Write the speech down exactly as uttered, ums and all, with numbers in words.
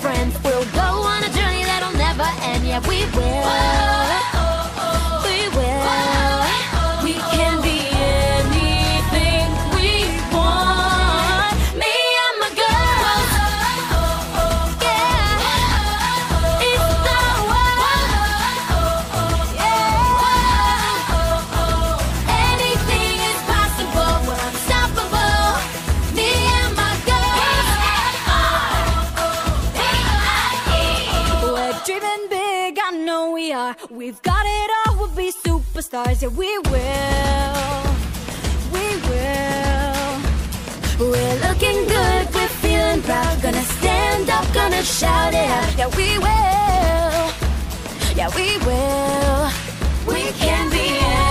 friends. We'll go on a journey that'll never end. Yeah, we will. We will. We can be anything we want. Me and my girls. Yeah. It's the world. Yeah. Anything is possible. We're unstoppable. Me and my girls. We're dreaming big, I know we are. We've got it all, we'll be superstars. Yeah, we will. We will. We're looking good, we're feeling proud. Gonna stand up, gonna shout it out. Yeah, we will. Yeah, we will. We can be